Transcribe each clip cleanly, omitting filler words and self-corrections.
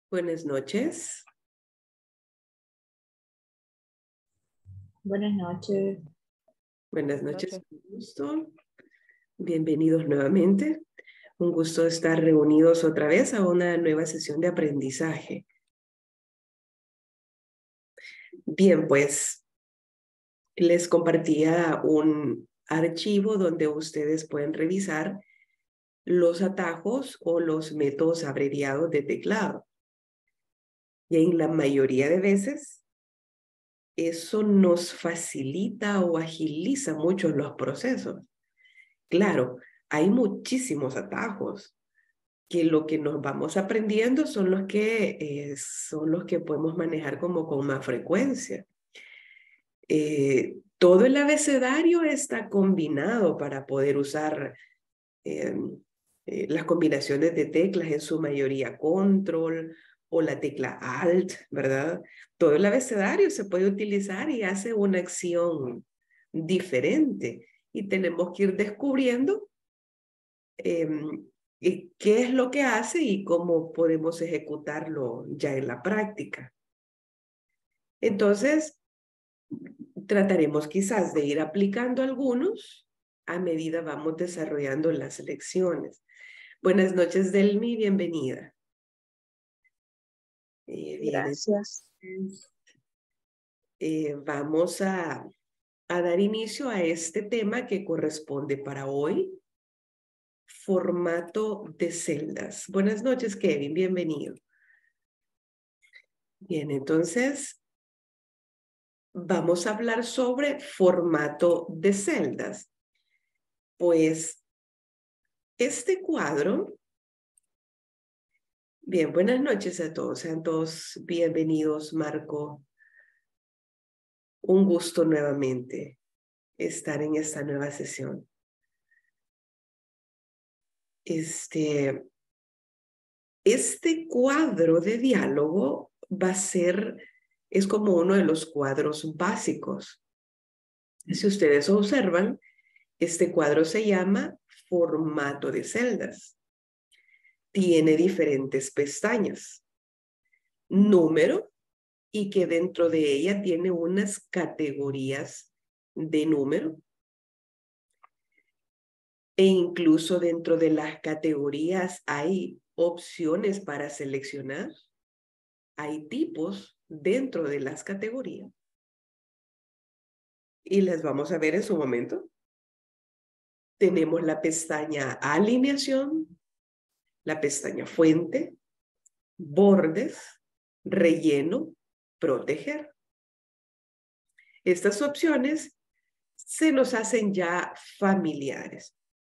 Buenas noches. Buenas noches. Buenas noches, un gusto. Bienvenidos nuevamente. Un gusto estar reunidos otra vez a una nueva sesión de aprendizaje. Bien, pues les compartía un archivo donde ustedes pueden revisar los atajos o los métodos abreviados de teclado. Y en la mayoría de veces, eso nos facilita o agiliza mucho los procesos. Claro, hay muchísimos atajos que lo que nos vamos aprendiendo son los que podemos manejar como con más frecuencia. Todo el abecedario está combinado para poder usar las combinaciones de teclas, en su mayoría control o la tecla alt, ¿verdad? Todo el abecedario se puede utilizar y hace una acción diferente y tenemos que ir descubriendo qué es lo que hace y cómo podemos ejecutarlo ya en la práctica. Entonces, trataremos quizás de ir aplicando algunos a medida vamos desarrollando las lecciones. Buenas noches, Delmi, bienvenida. Gracias. Vamos a dar inicio a este tema que corresponde para hoy, formato de celdas. Buenas noches, Kevin, bienvenido. Bien, entonces vamos a hablar sobre formato de celdas. Pues este cuadro, bien, buenas noches a todos, sean todos bienvenidos, Marco. Un gusto nuevamente estar en esta nueva sesión. Este cuadro de diálogo es como uno de los cuadros básicos. Si ustedes observan, este cuadro se llama formato de celdas. Tiene diferentes pestañas. Número, y que dentro de ella tiene unas categorías de número. E incluso dentro de las categorías hay opciones para seleccionar. Hay tipos dentro de las categorías. Y las vamos a ver en su momento. Tenemos la pestaña alineación, la pestaña fuente, bordes, relleno, proteger. Estas opciones se nos hacen ya familiares.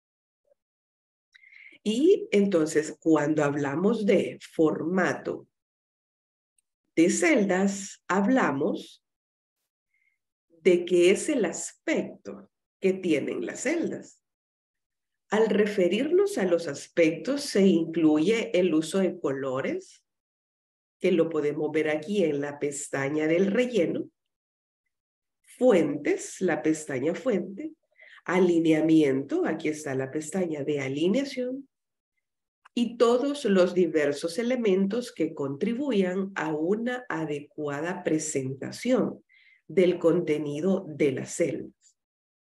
Y entonces, cuando hablamos de formato de celdas, hablamos de qué es el aspecto que tienen las celdas. Al referirnos a los aspectos, se incluye el uso de colores, que lo podemos ver aquí en la pestaña del relleno, fuentes, la pestaña fuente, alineamiento, aquí está la pestaña de alineación, y todos los diversos elementos que contribuyan a una adecuada presentación del contenido de las celdas.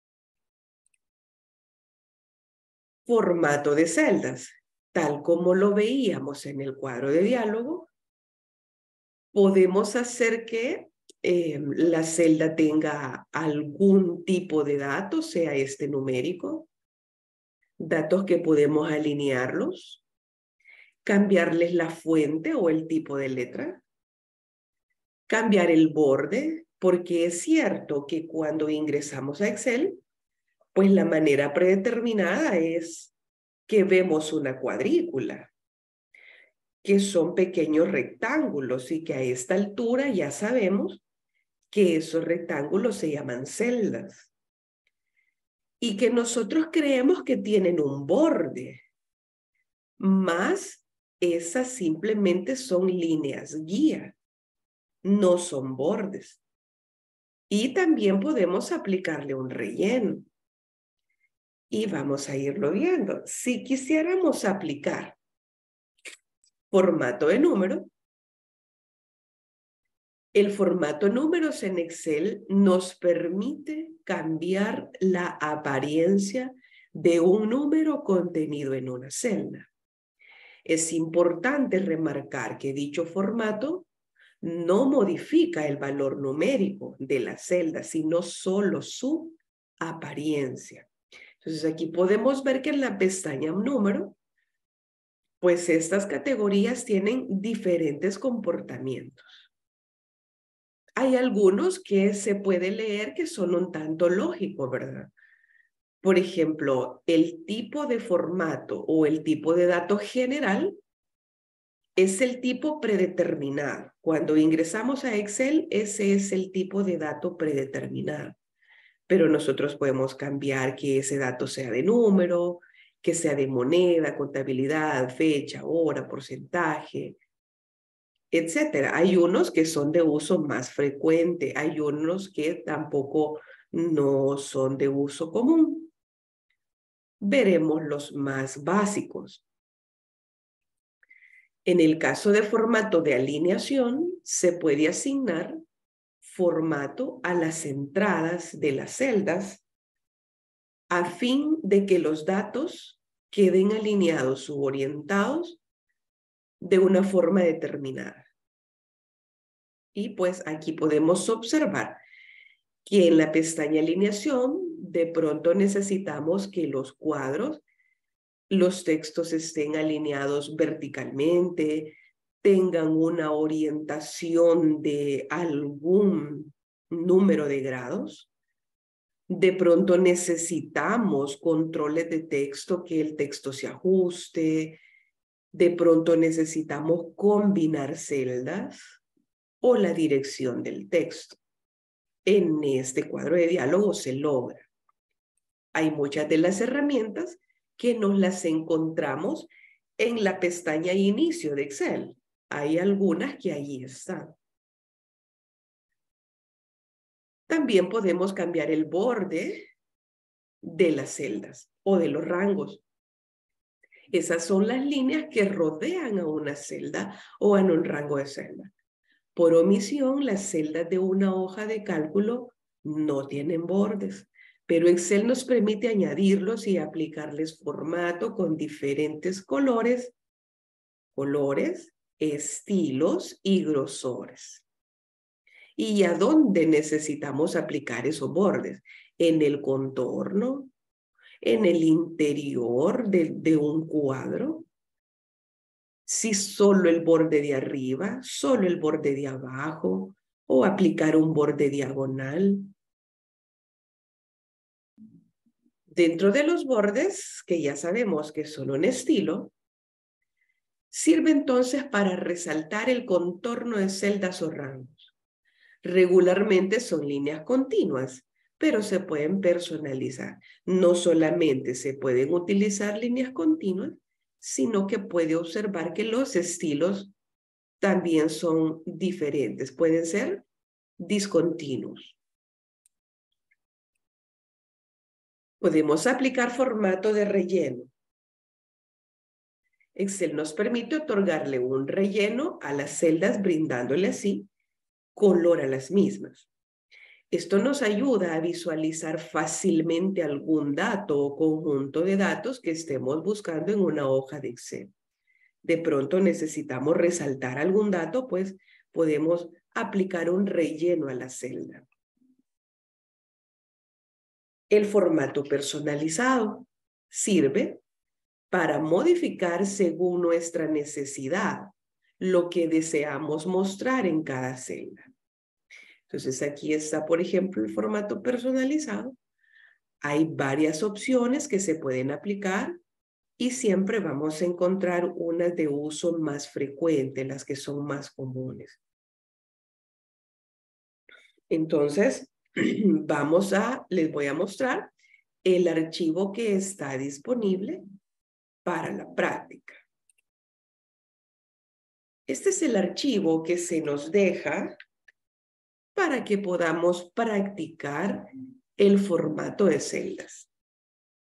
Formato de celdas, tal como lo veíamos en el cuadro de diálogo, podemos hacer que la celda tenga algún tipo de datos, sea este numérico, datos que podemos alinearlos, cambiarles la fuente o el tipo de letra, cambiar el borde, porque es cierto que cuando ingresamos a Excel, pues la manera predeterminada es que vemos una cuadrícula, que son pequeños rectángulos y que a esta altura ya sabemos que esos rectángulos se llaman celdas y que nosotros creemos que tienen un borde, más esas simplemente son líneas guía, no son bordes. Y también podemos aplicarle un relleno. Y vamos a irlo viendo. Si quisiéramos aplicar formato de número, El formato números en Excel nos permite cambiar la apariencia de un número contenido en una celda. Es importante remarcar que dicho formato no modifica el valor numérico de la celda, sino solo su apariencia. Entonces aquí podemos ver que en la pestaña número, pues estas categorías tienen diferentes comportamientos. Hay algunos que se puede leer que son un tanto lógicos, ¿verdad? Por ejemplo, el tipo de formato o el tipo de dato general es el tipo predeterminado. Cuando ingresamos a Excel, ese es el tipo de dato predeterminado. Pero nosotros podemos cambiar que ese dato sea de número, que sea de moneda, contabilidad, fecha, hora, porcentaje, etcétera. Hay unos que son de uso más frecuente, hay unos que tampoco no son de uso común. Veremos los más básicos. En el caso de formato de alineación, se puede asignar formato a las entradas de las celdas a fin de que los datos queden alineados u orientados de una forma determinada. Y pues aquí podemos observar que en la pestaña alineación de pronto necesitamos que los cuadros, los textos estén alineados verticalmente, tengan una orientación de algún número de grados. De pronto necesitamos controles de texto, que el texto se ajuste. De pronto necesitamos combinar celdas o la dirección del texto. En este cuadro de diálogo se logra. Hay muchas de las herramientas que nos las encontramos en la pestaña Inicio de Excel. Hay algunas que ahí están. También podemos cambiar el borde de las celdas o de los rangos. Esas son las líneas que rodean a una celda o a un rango de celda. Por omisión, las celdas de una hoja de cálculo no tienen bordes, pero Excel nos permite añadirlos y aplicarles formato con diferentes colores, estilos y grosores. ¿Y a dónde necesitamos aplicar esos bordes? En el contorno, en el interior de un cuadro. Si solo el borde de arriba, solo el borde de abajo, o aplicar un borde diagonal. Dentro de los bordes, que ya sabemos que son un estilo, sirve entonces para resaltar el contorno de celdas o rangos. Regularmente son líneas continuas, pero se pueden personalizar. No solamente se pueden utilizar líneas continuas, sino que puede observar que los estilos también son diferentes. Pueden ser discontinuos. Podemos aplicar formato de relleno. Excel nos permite otorgarle un relleno a las celdas, brindándole así color a las mismas. Esto nos ayuda a visualizar fácilmente algún dato o conjunto de datos que estemos buscando en una hoja de Excel. De pronto necesitamos resaltar algún dato, pues podemos aplicar un relleno a la celda. El formato personalizado sirve para modificar según nuestra necesidad lo que deseamos mostrar en cada celda. Entonces aquí está, por ejemplo, el formato personalizado. Hay varias opciones que se pueden aplicar y siempre vamos a encontrar unas de uso más frecuente, las que son más comunes. Entonces, les voy a mostrar el archivo que está disponible para la práctica. Este es el archivo que se nos deja para que podamos practicar el formato de celdas.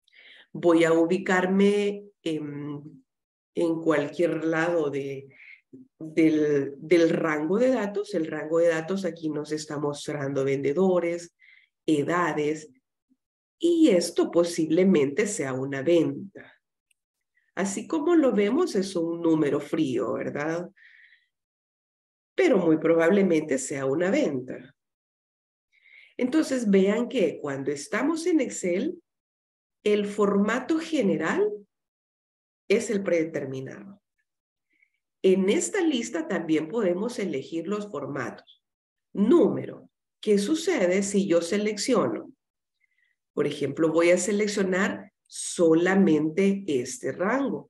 Voy a ubicarme en cualquier lado de del rango de datos. El rango de datos aquí nos está mostrando vendedores, edades, y esto posiblemente sea una venta. Así como lo vemos, es un número frío, ¿verdad? Pero muy probablemente sea una venta. Entonces vean que cuando estamos en Excel, el formato general es el predeterminado. En esta lista también podemos elegir los formatos. Número. ¿Qué sucede si yo selecciono? Por ejemplo, voy a seleccionar solamente este rango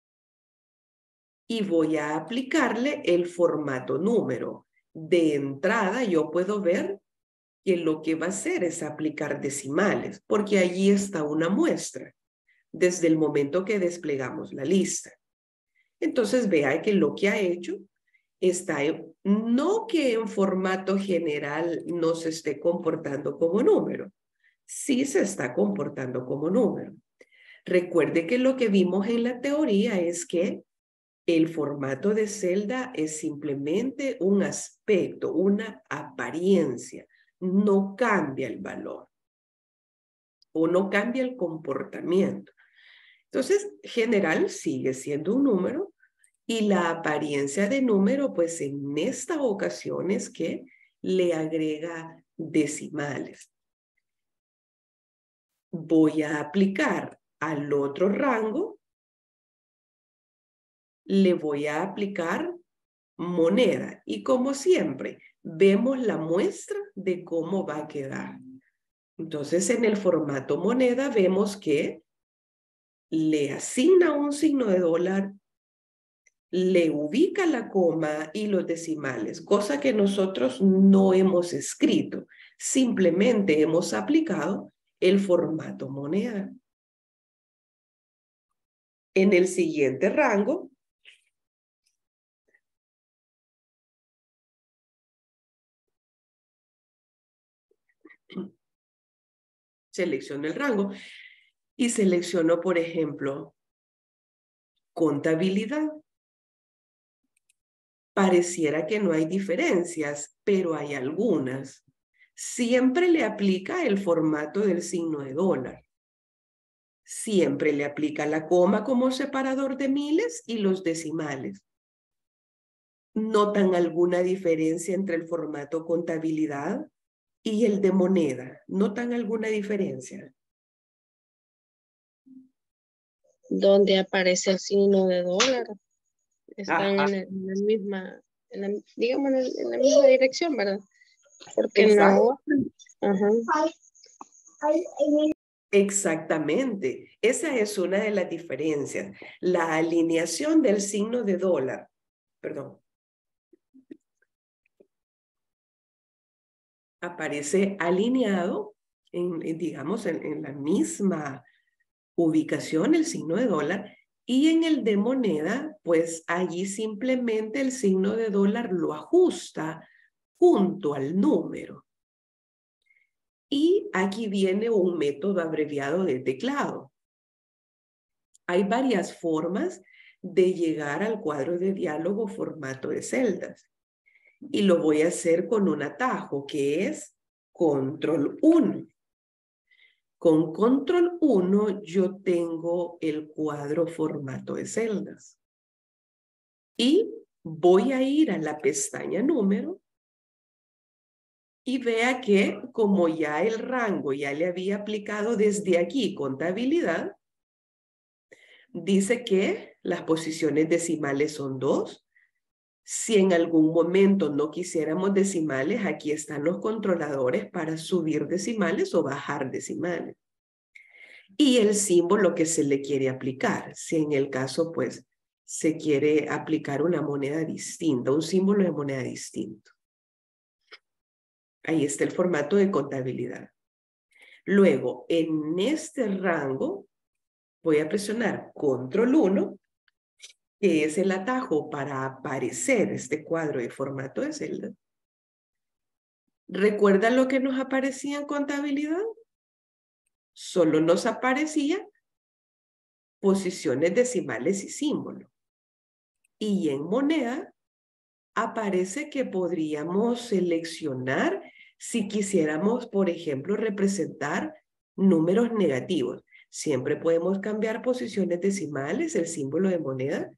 y voy a aplicarle el formato número. De entrada, yo puedo ver que lo que va a hacer es aplicar decimales, porque allí está una muestra desde el momento que desplegamos la lista. Entonces, vea que lo que ha hecho está, no que en formato general no se esté comportando como número, sí se está comportando como número. Recuerde que lo que vimos en la teoría es que el formato de celda es simplemente un aspecto, una apariencia, no cambia el valor o no cambia el comportamiento. Entonces, general sigue siendo un número y la apariencia de número, pues en esta ocasión es que le agrega decimales. Voy a aplicar al otro rango, le voy a aplicar moneda. Y como siempre, vemos la muestra de cómo va a quedar. Entonces, en el formato moneda vemos que le asigna un signo de dólar, le ubica la coma y los decimales, cosa que nosotros no hemos escrito. Simplemente hemos aplicado el formato moneda. En el siguiente rango, selecciono el rango y selecciono, por ejemplo, contabilidad. Pareciera que no hay diferencias, pero hay algunas. Siempre le aplica el formato del signo de dólar. Siempre le aplica la coma como separador de miles y los decimales. ¿Notan alguna diferencia entre el formato contabilidad y el de moneda? ¿Notan alguna diferencia? Donde aparece el signo de dólar. Están Ajá. en la misma, digamos, en la misma dirección, ¿verdad? Porque Exacto. no. Ajá. Exactamente. Esa es una de las diferencias. La alineación del signo de dólar, perdón, aparece alineado digamos, en la misma ubicación, el signo de dólar, y en el de moneda, pues allí simplemente el signo de dólar lo ajusta junto al número. Y aquí viene un método abreviado de teclado. Hay varias formas de llegar al cuadro de diálogo formato de celdas. Y lo voy a hacer con un atajo que es Control 1. Con Control 1 yo tengo el cuadro formato de celdas. Y voy a ir a la pestaña número y vea que como ya el rango ya le había aplicado desde aquí contabilidad, dice que las posiciones decimales son 2. Si en algún momento no quisiéramos decimales, aquí están los controladores para subir decimales o bajar decimales. Y el símbolo que se le quiere aplicar, si en el caso pues se quiere aplicar una moneda distinta, un símbolo de moneda distinto. Ahí está el formato de contabilidad. Luego, en este rango, voy a presionar Control 1, que es el atajo para aparecer este cuadro de formato de celda. ¿Recuerdan lo que nos aparecía en contabilidad? Solo nos aparecía posiciones decimales y símbolos. Y en moneda aparece que podríamos seleccionar si quisiéramos, por ejemplo, representar números negativos. Siempre podemos cambiar posiciones decimales, el símbolo de moneda.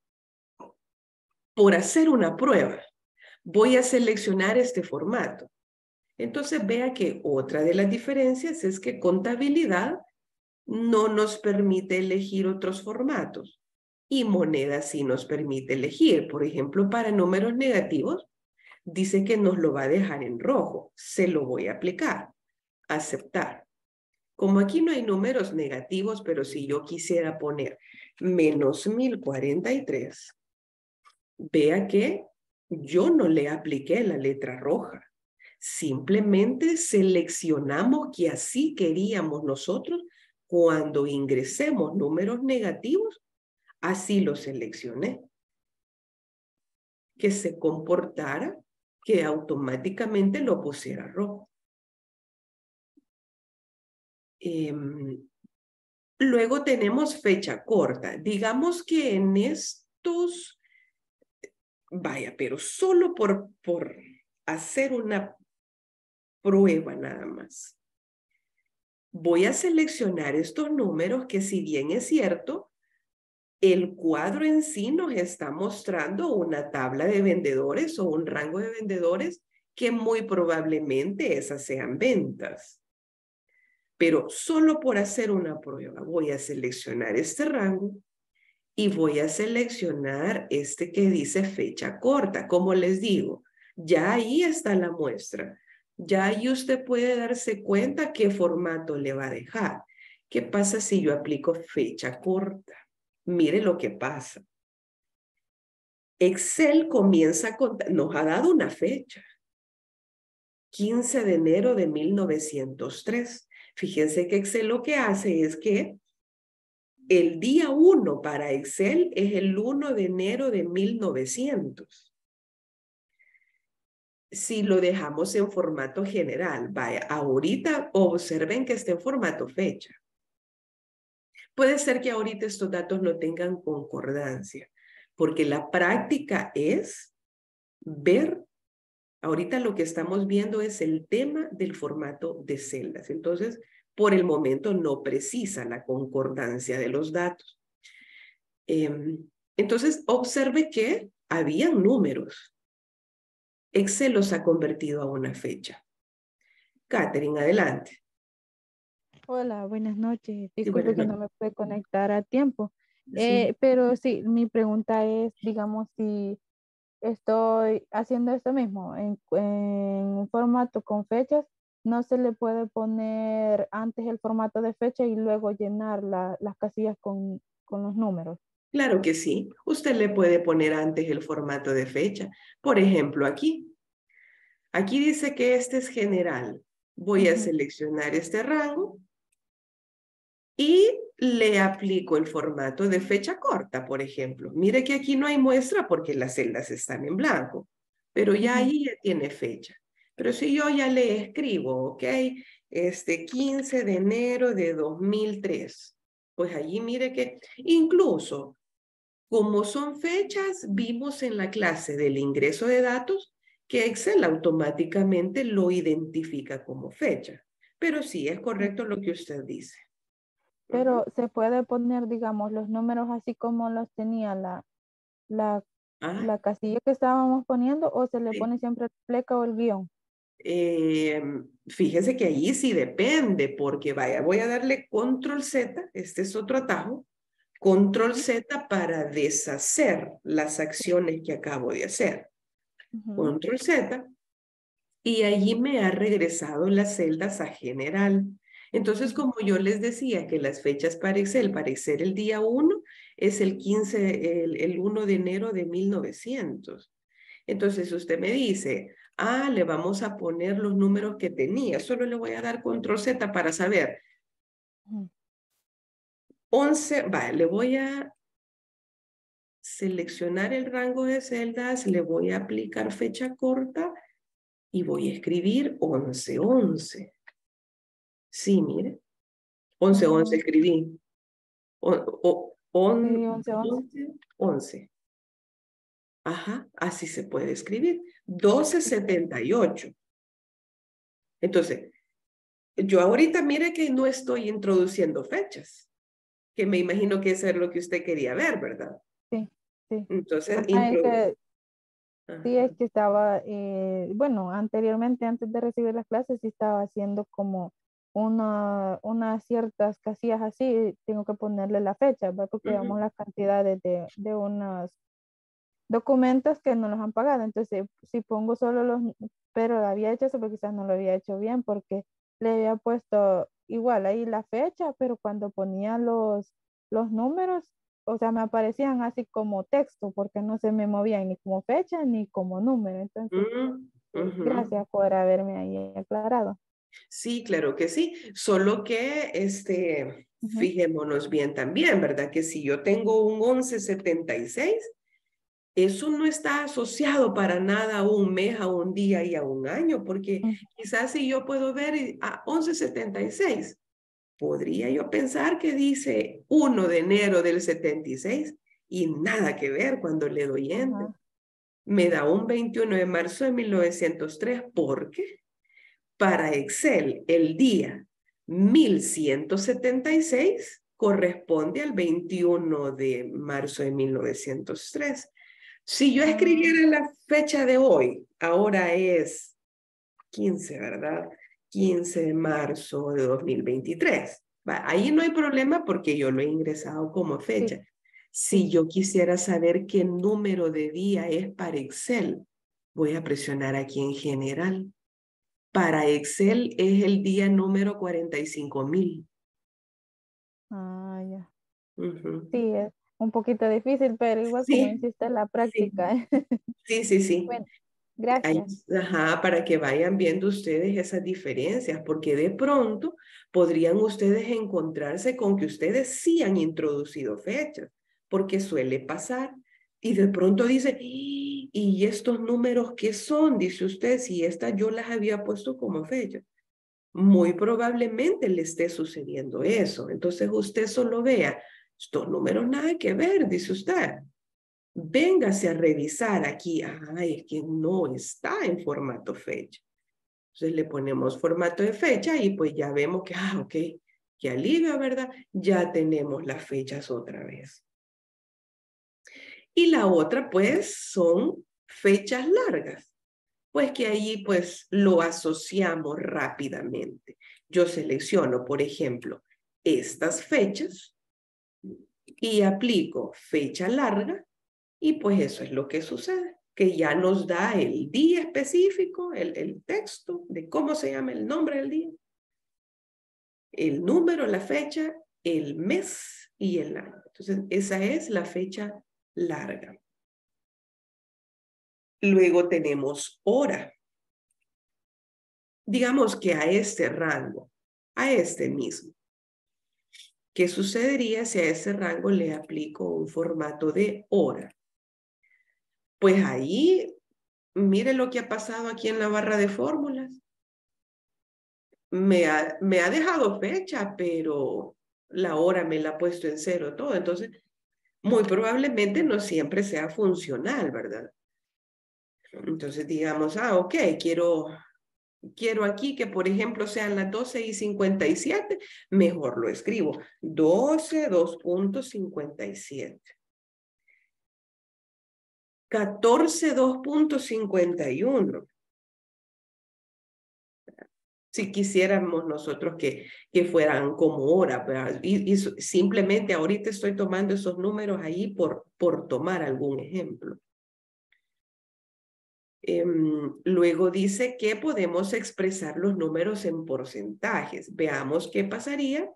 Por hacer una prueba, voy a seleccionar este formato. Entonces vea que otra de las diferencias es que contabilidad no nos permite elegir otros formatos y moneda sí nos permite elegir. Por ejemplo, para números negativos, dice que nos lo va a dejar en rojo. Se lo voy a aplicar. Aceptar. Como aquí no hay números negativos, pero si yo quisiera poner menos 1043, vea que yo no le apliqué la letra roja. Simplemente seleccionamos que así queríamos nosotros cuando ingresemos números negativos, así lo seleccioné. Que se comportara, que automáticamente lo pusiera rojo. Luego tenemos fecha corta. Digamos que en estos, vaya, pero solo por hacer una prueba nada más. Voy a seleccionar estos números que si bien es cierto, el cuadro en sí nos está mostrando una tabla de vendedores o un rango de vendedores que muy probablemente esas sean ventas. Pero solo por hacer una prueba voy a seleccionar este rango y voy a seleccionar este que dice fecha corta. Como les digo, ya ahí está la muestra. Ya ahí usted puede darse cuenta qué formato le va a dejar. ¿Qué pasa si yo aplico fecha corta? Mire lo que pasa. Excel comienza a contar, nos ha dado una fecha. 15 de enero de 1903. Fíjense que Excel lo que hace es que el día 1 para Excel es el 1 de enero de 1900. Si lo dejamos en formato general, vaya, ahorita observen que está en formato fecha. Puede ser que ahorita estos datos no tengan concordancia, porque la práctica es ver, ahorita lo que estamos viendo es el tema del formato de celdas. Entonces, por el momento no precisa la concordancia de los datos. Entonces, observe que habían números. Excel los ha convertido a una fecha. Catherine, adelante. Hola, buenas noches. Sí, buenas Disculpe que no noches. me pude conectar a tiempo. Sí. Pero sí, mi pregunta es, digamos, si estoy haciendo esto mismo en un formato con fechas, no se le puede poner antes el formato de fecha y luego llenar las casillas con los números. Claro que sí. Usted le puede poner antes el formato de fecha. Por ejemplo, aquí. Aquí dice que este es general. Voy a Ujú. seleccionar este rango y le aplico el formato de fecha corta, por ejemplo. Mire que aquí no hay muestra porque las celdas están en blanco, pero ya Ujú. ahí ya tiene fecha. Pero si yo ya le escribo, ¿ok? 15 de enero de 2003, pues allí mire que incluso como son fechas, vimos en la clase del ingreso de datos que Excel automáticamente lo identifica como fecha. Pero sí, es correcto lo que usted dice. Pero Ujú. se puede poner, digamos, los números así como los tenía la, Ah, la casilla que estábamos poniendo o se le sí. pone siempre el pleca o el guión. Eh, Fíjese que ahí sí depende, porque vaya, voy a darle control Z, este es otro atajo, control Ujú. Z para deshacer las acciones que acabo de hacer. Ujú. Control Z, y allí me ha regresado las celdas a general. Entonces, Ujú. como yo les decía que las fechas para Excel el día 1 es el 15, el 1 de enero de 1900. Entonces usted me dice, le vamos a poner los números que tenía. Solo le voy a dar control Z para saber. Ujú. 11, vale, le voy a seleccionar el rango de celdas, le voy a aplicar fecha corta y voy a escribir 1111. Sí, mire, 1111 Oh, escribí. sí, 11, 11. 11, 11. Ajá, así se puede escribir. 1278. Entonces, yo ahorita mire que no estoy introduciendo fechas, que me imagino que eso es lo que usted quería ver, ¿verdad? Sí, sí. Entonces, Ajá, es que sí, Ajá. es que estaba, bueno, anteriormente, antes de recibir las clases, sí estaba haciendo como unas ciertas casillas así, tengo que ponerle la fecha, ¿verdad? Porque Ujú. damos las cantidades de unos documentos que no los han pagado. Entonces, si pongo solo pero había hecho eso, pero quizás no lo había hecho bien, porque le había puesto igual ahí la fecha, pero cuando ponía los números, o sea, me aparecían así como texto, porque no se me movían ni como fecha ni como número. Entonces, Ujú. gracias por haberme ahí aclarado. Sí, claro que sí, solo que Ujú. fijémonos bien también, ¿verdad? Que si yo tengo un 1176, eso no está asociado para nada a un mes, a un día y a un año, porque Ujú. quizás si yo puedo ver a 1176, podría yo pensar que dice 1 de enero del 76 y nada que ver cuando le doy enter. Ajá. Me da un 21 de marzo de 1903 porque para Excel el día 1176 corresponde al 21 de marzo de 1903. Si yo Ah, escribiera la fecha de hoy, ahora es 15, ¿verdad? 15 de marzo de 2023. Ahí no hay problema porque yo lo he ingresado como sí, fecha. sí. Si yo quisiera saber qué número de día es para Excel, voy a presionar aquí en general. Para Excel es el día número 45,000. Ah, ya. Ujú. Sí, es un poquito difícil, pero igual como Sí, insiste la sí, práctica. sí, sí, sí. Bueno, Ahí, gracias. ajá, para que vayan viendo ustedes esas diferencias, porque de pronto podrían ustedes encontrarse con que ustedes sí han introducido fechas, porque suele pasar. Y de pronto dice, ¿y estos números qué son? Dice usted, si estas yo las había puesto como fechas. Muy probablemente le esté sucediendo eso. Entonces usted solo vea, estos números nada que ver, dice usted. Véngase a revisar aquí. Ay, es que no está en formato fecha. Entonces le ponemos formato de fecha y pues ya vemos que, ok, qué alivio, ¿verdad? Ya tenemos las fechas otra vez. Y la otra, pues, son fechas largas. Pues que ahí, pues, lo asociamos rápidamente. Yo selecciono, por ejemplo, estas fechas y aplico fecha larga y pues eso es lo que sucede, que ya nos da el día específico, el texto de cómo se llama el nombre del día, el número, la fecha, el mes y el año. Entonces, esa es la fecha larga. Luego tenemos hora. Digamos que a este rango, a este mismo. ¿Qué sucedería si a ese rango le aplico un formato de hora? Pues ahí, mire lo que ha pasado aquí en la barra de fórmulas. Me ha dejado fecha, pero la hora me la ha puesto en cero todo. Entonces, muy probablemente no siempre sea funcional, ¿verdad? Entonces, digamos, ok, quiero aquí que, por ejemplo, sean las 12:57, mejor lo escribo. 12:2.57. 14:2.51. Si quisiéramos nosotros que fueran como hora, ¿verdad? Y simplemente ahorita estoy tomando esos números ahí por tomar algún ejemplo. Luego dice que podemos expresar los números en porcentajes. Veamos qué pasaría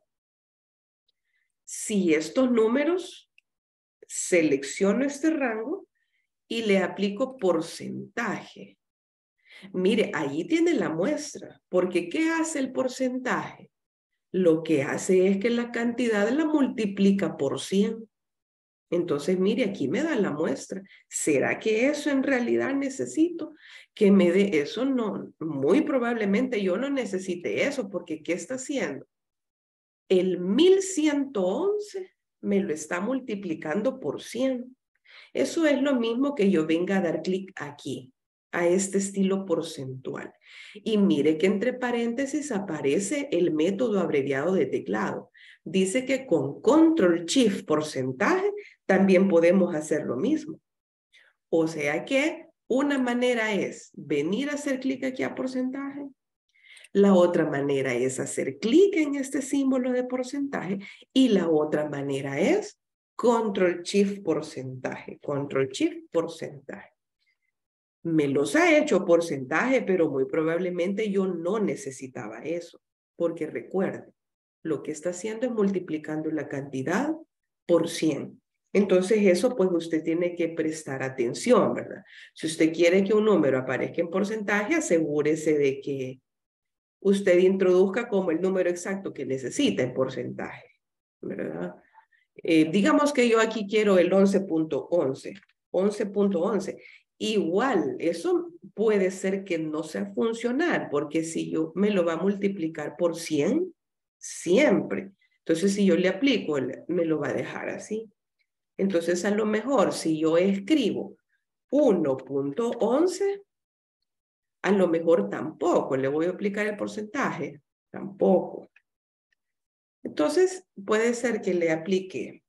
si estos números selecciono este rango y le aplico porcentaje. Mire, ahí tiene la muestra, porque ¿qué hace el porcentaje? Lo que hace es que la cantidad la multiplica por 100. Entonces, mire, aquí me da la muestra. ¿Será que eso en realidad necesito? Que me dé eso, no, muy probablemente yo no necesite eso, porque ¿qué está haciendo? El 1111 me lo está multiplicando por 100. Eso es lo mismo que yo venga a dar clic aquí, a este estilo porcentual. Y mire que entre paréntesis aparece el método abreviado de teclado. Dice que con Control Shift porcentaje también podemos hacer lo mismo. O sea que una manera es venir a hacer clic aquí a porcentaje. La otra manera es hacer clic en este símbolo de porcentaje. Y la otra manera es Control Shift porcentaje. Control Shift porcentaje. Me los ha hecho porcentaje, pero muy probablemente yo no necesitaba eso. Porque recuerde, lo que está haciendo es multiplicando la cantidad por 100. Entonces eso pues usted tiene que prestar atención, ¿verdad? Si usted quiere que un número aparezca en porcentaje, asegúrese de que usted introduzca como el número exacto que necesita en porcentaje, ¿verdad? Digamos que yo aquí quiero el 11.11, 11.11. Igual, eso puede ser que no sea funcional, porque si yo me lo va a multiplicar por 100, siempre. Entonces, si yo le aplico, me lo va a dejar así. Entonces, a lo mejor, si yo escribo 1.11, a lo mejor tampoco le voy a aplicar el porcentaje, tampoco. Entonces, puede ser que le aplique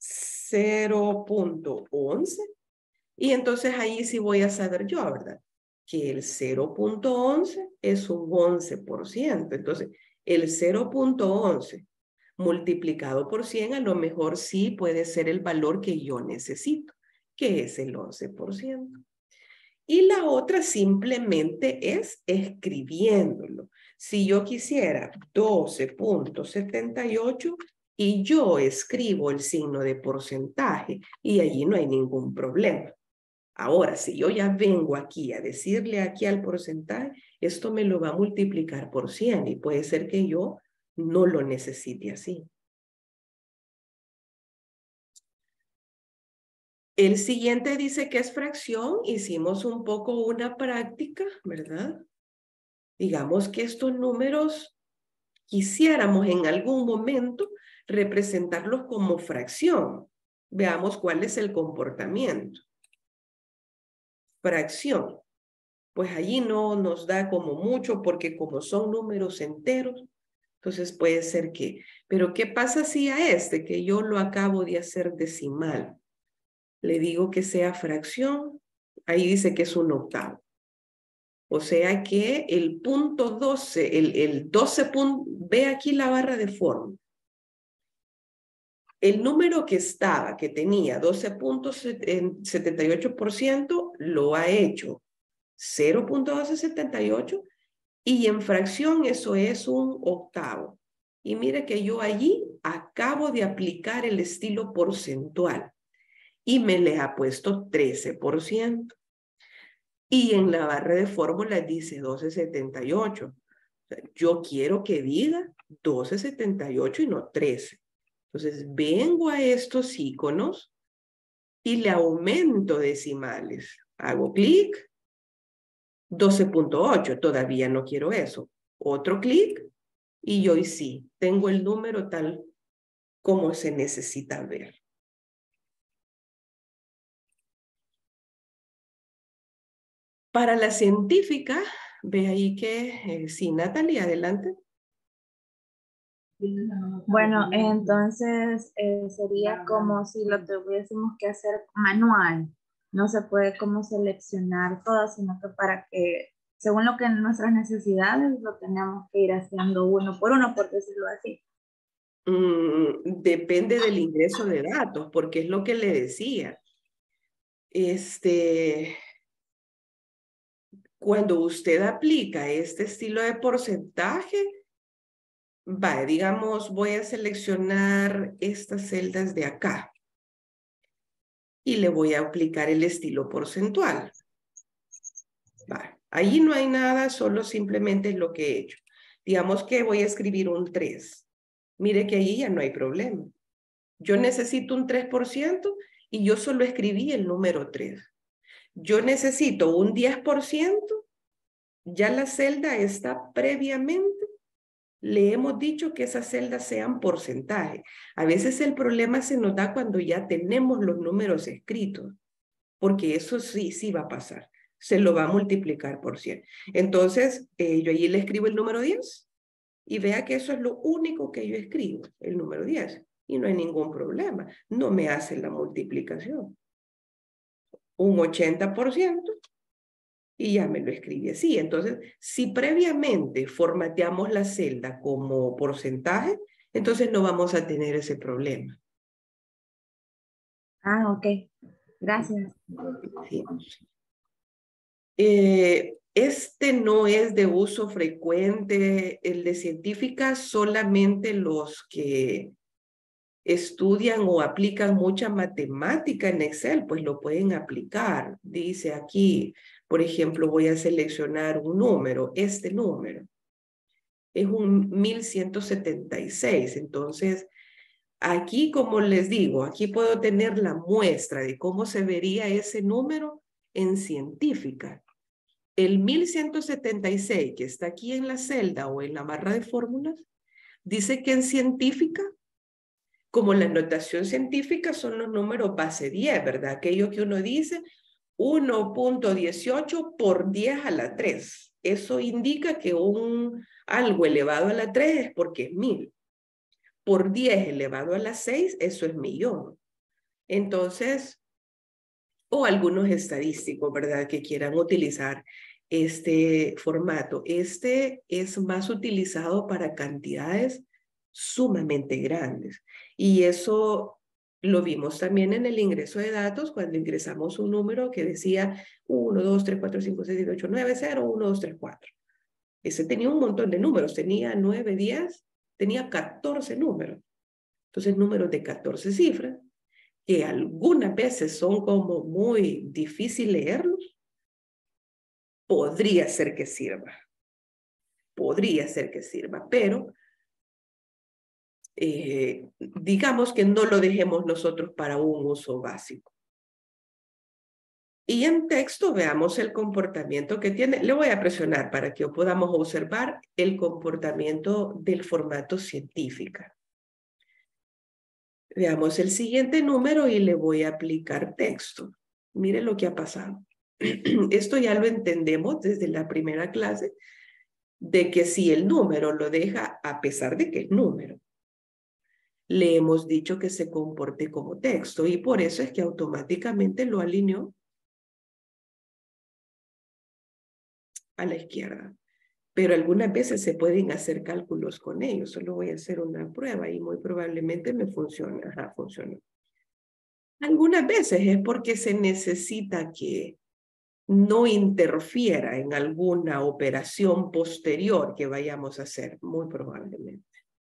0.11 y entonces ahí sí voy a saber yo, ¿verdad? Que el 0.11 es un 11%. Entonces, el 0.11 multiplicado por 100 a lo mejor sí puede ser el valor que yo necesito, que es el 11%. Y la otra simplemente es escribiéndolo. Si yo quisiera 12.78 y yo escribo el signo de porcentaje y allí no hay ningún problema. Ahora, si yo ya vengo aquí a decirle aquí al porcentaje, esto me lo va a multiplicar por 100 y puede ser que yo no lo necesite así. El siguiente dice que es fracción. Hicimos un poco una práctica, ¿verdad? Digamos que estos números quisiéramos en algún momento representarlos como fracción. Veamos cuál es el comportamiento. Fracción. Pues allí no nos da como mucho porque como son números enteros, entonces puede ser que... Pero ¿qué pasa si a este que yo lo acabo de hacer decimal? Le digo que sea fracción, ahí dice que es un octavo. O sea que el punto 12, el 12 punto, ve aquí la barra de forma. El número que estaba, que tenía 12.78%, lo ha hecho 0.1278 y en fracción eso es un octavo. Y mire que yo allí acabo de aplicar el estilo porcentual y me le ha puesto 13%. Y en la barra de fórmulas dice 1278. Yo quiero que diga 1278 y no 13. Entonces vengo a estos iconos y le aumento decimales. Hago clic, 12.8, todavía no quiero eso. Otro clic y hoy sí, tengo el número tal como se necesita ver. Para la científica, ve ahí que sí, Natalie, adelante. Bueno, entonces sería como si lo tuviésemos que hacer manual. No se puede como seleccionar todo, sino que para que, según lo que nuestras necesidades, lo tenemos que ir haciendo uno, por decirlo así. Depende del ingreso de datos, porque es lo que le decía. Cuando usted aplica este estilo de porcentaje, digamos, voy a seleccionar estas celdas de acá y le voy a aplicar el estilo porcentual. Allí no hay nada, solo simplemente es lo que he hecho. Digamos que voy a escribir un 3. Mire que allí ya no hay problema. Yo necesito un 3% y yo solo escribí el número 3. Yo necesito un 10%, ya la celda está previamente le hemos dicho que esas celdas sean porcentaje. A veces el problema se nos da cuando ya tenemos los números escritos, porque eso sí va a pasar. Se lo va a multiplicar por 100. Entonces, yo allí le escribo el número 10 y vea que eso es lo único que yo escribo, el número 10. Y no hay ningún problema. No me hace la multiplicación. Un 80%. Y ya me lo escribí así. Entonces, si previamente formateamos la celda como porcentaje, entonces no vamos a tener ese problema. Ah, ok. Gracias. Sí. Este no es de uso frecuente, el de científica, solamente los que estudian o aplican mucha matemática en Excel, pues lo pueden aplicar. Dice aquí, por ejemplo, voy a seleccionar un número, este número. Es un 1176. Entonces, aquí, como les digo, aquí puedo tener la muestra de cómo se vería ese número en científica. El 1176 que está aquí en la celda o en la barra de fórmulas, dice que en científica, como la notación científica son los números base 10, ¿verdad? Aquello que uno dice 1.18 por 10 a la 3. Eso indica que algo elevado a la 3 es porque es 1000. Por 10 elevado a la 6, eso es millón. Entonces, o algunos estadísticos, ¿verdad? Que quieran utilizar este formato. Este es más utilizado para cantidades sumamente grandes. Y eso lo vimos también en el ingreso de datos cuando ingresamos un número que decía 1, 2, 3, 4, 5, 6, 7, 8, 9, 0, 1, 2, 3, 4. Ese tenía un montón de números, tenía 9, 10, tenía 14 números. Entonces, números de 14 cifras, que algunas veces son como muy difícil leerlos, podría ser que sirva. Podría ser que sirva, pero digamos que no lo dejemos nosotros para un uso básico. Y en texto veamos el comportamiento que tiene. Le voy a presionar para que podamos observar el comportamiento del formato científica. Veamos el siguiente número y le voy a aplicar texto. Mire lo que ha pasado. Esto ya lo entendemos desde la primera clase, de que si el número lo deja a pesar de que es número, le hemos dicho que se comporte como texto y por eso es que automáticamente lo alineó a la izquierda. Pero algunas veces se pueden hacer cálculos con ellos. Solo voy a hacer una prueba y muy probablemente me funcione. Ajá, funcionó. Algunas veces es porque se necesita que no interfiera en alguna operación posterior que vayamos a hacer, muy probablemente.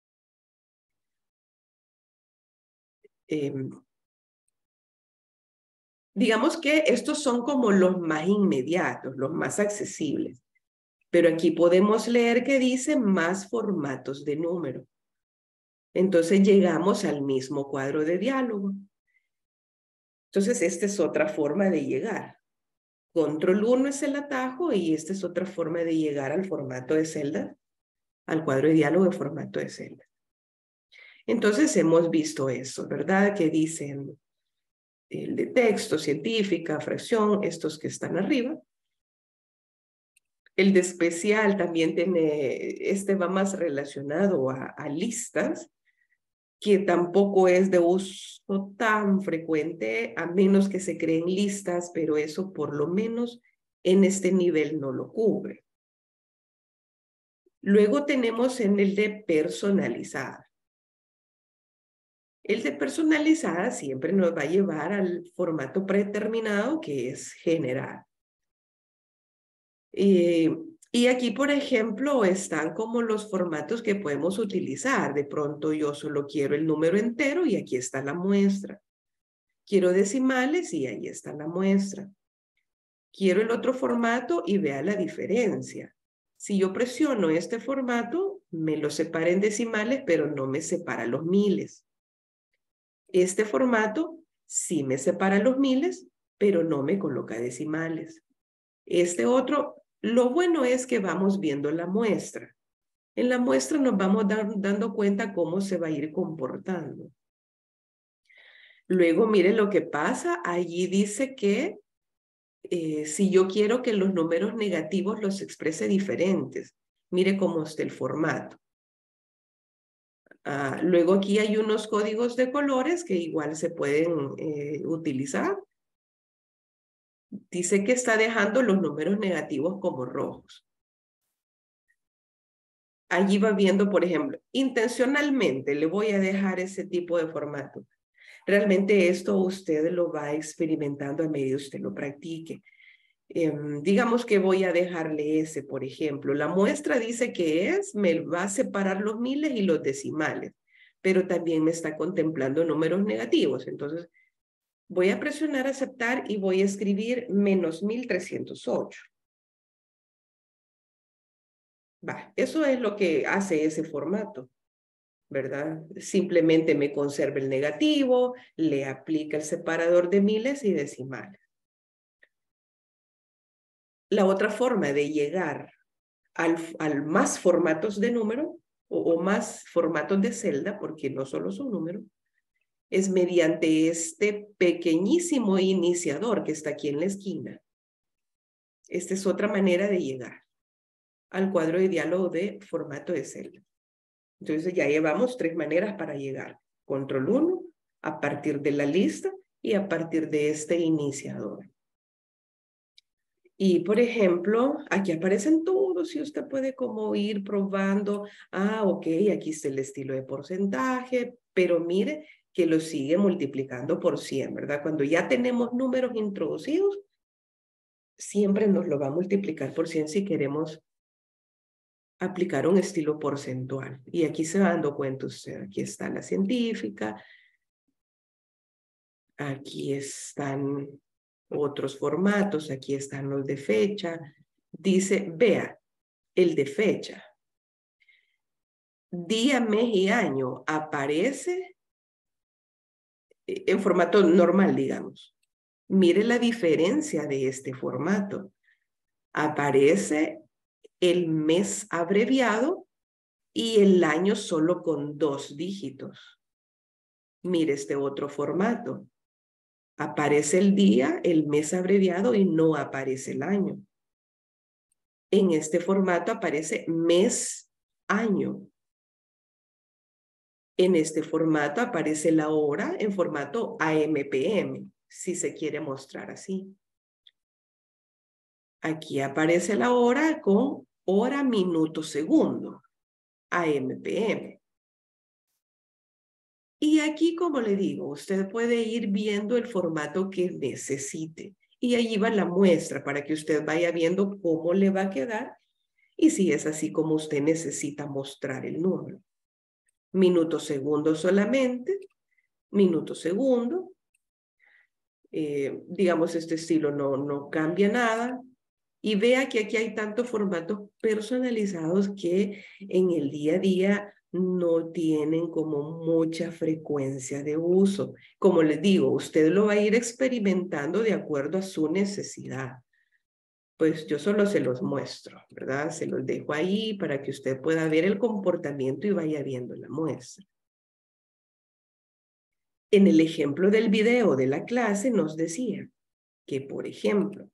Digamos que estos son como los más inmediatos, los más accesibles. Pero aquí podemos leer que dice más formatos de número. Entonces llegamos al mismo cuadro de diálogo. Entonces esta es otra forma de llegar. Control 1 es el atajo y esta es otra forma de llegar al formato de celda, al cuadro de diálogo de formato de celda. Entonces hemos visto eso, ¿verdad? Que dicen el de texto, científica, fracción, estos que están arriba. El de especial también tiene, este va más relacionado a listas, que tampoco es de uso tan frecuente, a menos que se creen listas, pero eso por lo menos en este nivel no lo cubre. Luego tenemos en el de personalizada. El de personalizada siempre nos va a llevar al formato predeterminado que es general. Y aquí, por ejemplo, están como los formatos que podemos utilizar. De pronto yo solo quiero el número entero y aquí está la muestra. Quiero decimales y ahí está la muestra. Quiero el otro formato y vea la diferencia. Si yo presiono este formato, me lo separa en decimales, pero no me separa los miles. Este formato sí me separa los miles, pero no me coloca decimales. Este otro, lo bueno es que vamos viendo la muestra. En la muestra nos vamos dando cuenta cómo se va a ir comportando. Luego, mire lo que pasa. Allí dice que si yo quiero que los números negativos los exprese diferentes, mire cómo está el formato. Luego aquí hay unos códigos de colores que igual se pueden utilizar. Dice que está dejando los números negativos como rojos. Allí va viendo, por ejemplo, intencionalmente le voy a dejar ese tipo de formato. Realmente esto usted lo va experimentando a medida que usted lo practique. Digamos que voy a dejarle ese, por ejemplo. La muestra dice que me va a separar los miles y los decimales, pero también me está contemplando números negativos. Entonces, voy a presionar aceptar y voy a escribir menos 1308. Eso es lo que hace ese formato, ¿verdad? Simplemente me conserva el negativo, le aplica el separador de miles y decimales. La otra forma de llegar al más formatos de número o más formatos de celda, porque no solo son números, es mediante este pequeñísimo iniciador que está aquí en la esquina. Esta es otra manera de llegar al cuadro de diálogo de formato de celda. Entonces ya llevamos 3 maneras para llegar. Control 1, a partir de la lista y a partir de este iniciador. Y, por ejemplo, aquí aparecen todos y usted puede como ir probando. Ok, aquí está el estilo de porcentaje, pero mire que lo sigue multiplicando por 100, ¿verdad? Cuando ya tenemos números introducidos, siempre nos lo va a multiplicar por 100 si queremos aplicar un estilo porcentual. Y aquí se va dando cuenta usted. Aquí está la científica. Aquí están otros formatos, aquí están los de fecha. Dice, vea, el de fecha. Día, mes y año aparece en formato normal, digamos. Mire la diferencia de este formato. Aparece el mes abreviado y el año solo con 2 dígitos. Mire este otro formato. Aparece el día, el mes abreviado y no aparece el año. En este formato aparece mes, año. En este formato aparece la hora en formato AM/PM, si se quiere mostrar así. Aquí aparece la hora con hora, minuto, segundo, AM/PM. Y aquí, como le digo, usted puede ir viendo el formato que necesite. Y allí va la muestra para que usted vaya viendo cómo le va a quedar y si es así como usted necesita mostrar el número. Minuto, segundo solamente, minuto, segundo. Digamos, este estilo no cambia nada. Y vea que aquí hay tantos formatos personalizados que en el día a día no tienen como mucha frecuencia de uso. Como les digo, usted lo va a ir experimentando de acuerdo a su necesidad. Pues yo solo se los muestro, ¿verdad? Se los dejo ahí para que usted pueda ver el comportamiento y vaya viendo la muestra. En el ejemplo del video de la clase nos decía que, por ejemplo,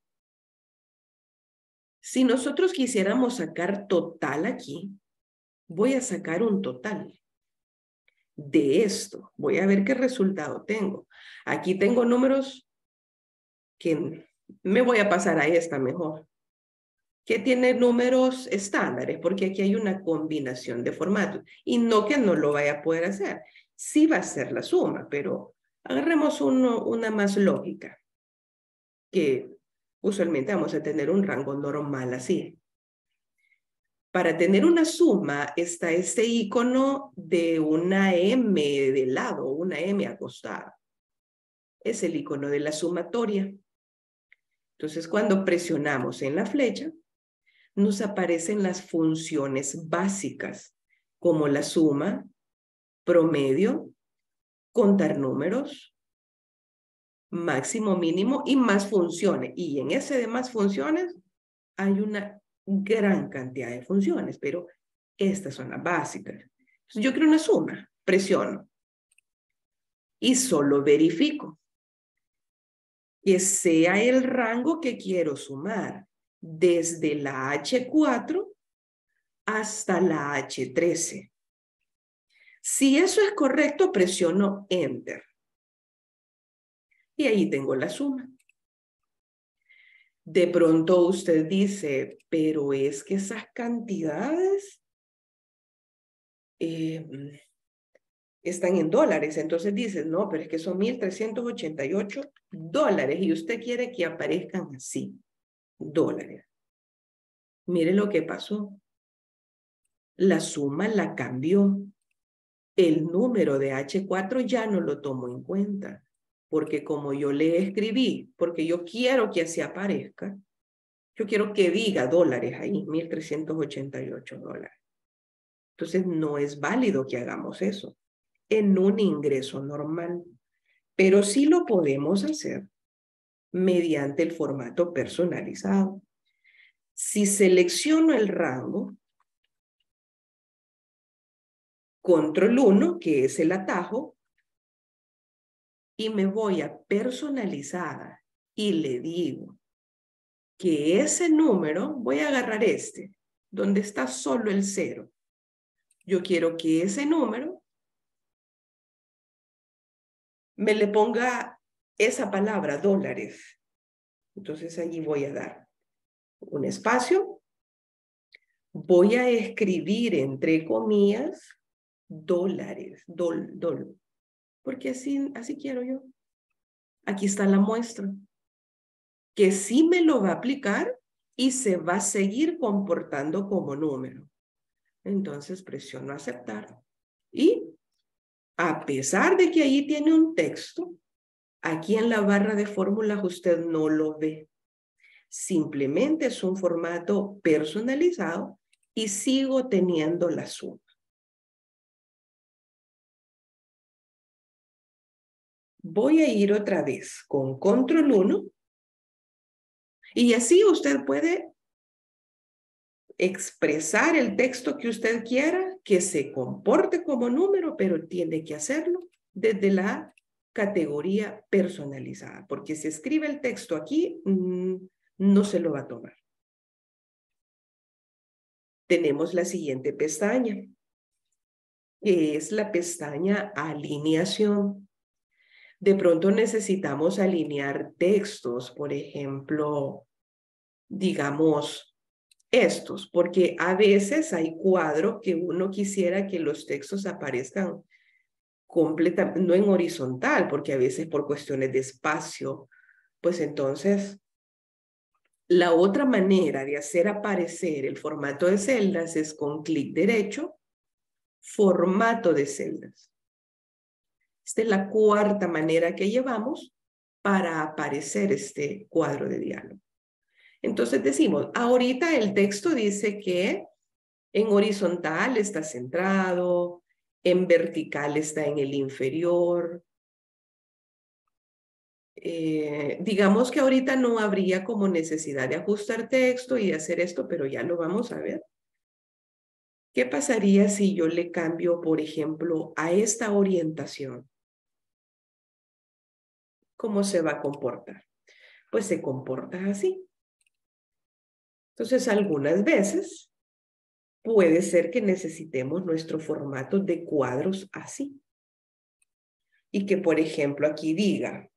si nosotros quisiéramos sacar total aquí, voy a sacar un total de esto. Voy a ver qué resultado tengo. Aquí tengo números que me voy a pasar a esta mejor, que tiene números estándares, porque aquí hay una combinación de formatos. Y no que no lo vaya a poder hacer. Sí va a ser la suma, pero agarremos una más lógica, que usualmente vamos a tener un rango normal así. Para tener una suma está este icono de una M de lado, una M acostada. Es el icono de la sumatoria. Entonces, cuando presionamos en la flecha, nos aparecen las funciones básicas, como la suma, promedio, contar números, máximo, mínimo y más funciones. Y en ese de más funciones hay una gran cantidad de funciones, pero Estas son las básicas. Entonces, yo quiero una suma, presiono. Y solo verifico que sea el rango que quiero sumar, desde la H4 hasta la H13. Si eso es correcto, presiono Enter. Y ahí tengo la suma. De pronto usted dice, pero es que esas cantidades están en dólares. Entonces dices, no, pero es que son $1,388 y usted quiere que aparezcan así, dólares. Mire lo que pasó. La suma la cambió. El número de H4 ya no lo tomo en cuenta, porque como yo le escribí, porque yo quiero que así aparezca, yo quiero que diga dólares ahí, $1,388. Entonces no es válido que hagamos eso en un ingreso normal, pero sí lo podemos hacer mediante el formato personalizado. Si selecciono el rango, Control 1, que es el atajo, y me voy a personalizada y le digo que ese número, voy a agarrar este, donde está solo el 0. Yo quiero que ese número me le ponga esa palabra, dólares. Entonces allí voy a dar un espacio. Voy a escribir entre comillas dólares, porque así quiero yo. Aquí está la muestra, que sí me lo va a aplicar y se va a seguir comportando como número. Entonces presiono aceptar. Y a pesar de que ahí tiene un texto, aquí en la barra de fórmulas usted no lo ve. Simplemente es un formato personalizado y sigo teniendo la suma. Voy a ir otra vez con Control 1 y así usted puede expresar el texto que usted quiera, que se comporte como número, pero tiene que hacerlo desde la categoría personalizada, porque si escribe el texto aquí, no se lo va a tomar. Tenemos la siguiente pestaña, que es la pestaña alineación. De pronto necesitamos alinear textos, por ejemplo, digamos estos, porque a veces hay cuadros que uno quisiera que los textos aparezcan completamente, no en horizontal, porque a veces por cuestiones de espacio, pues entonces la otra manera de hacer aparecer el formato de celdas es con clic derecho, formato de celdas. Esta es la cuarta manera que llevamos para aparecer este cuadro de diálogo. Entonces decimos, ahorita el texto dice que en horizontal está centrado, en vertical está en el inferior. Digamos que ahorita no habría como necesidad de ajustar texto y de hacer esto, pero ya lo vamos a ver. ¿Qué pasaría si yo le cambio, por ejemplo, a esta orientación? ¿Cómo se va a comportar? Pues se comporta así. Entonces, algunas veces puede ser que necesitemos nuestro formato de cuadros así. Y que, por ejemplo, aquí diga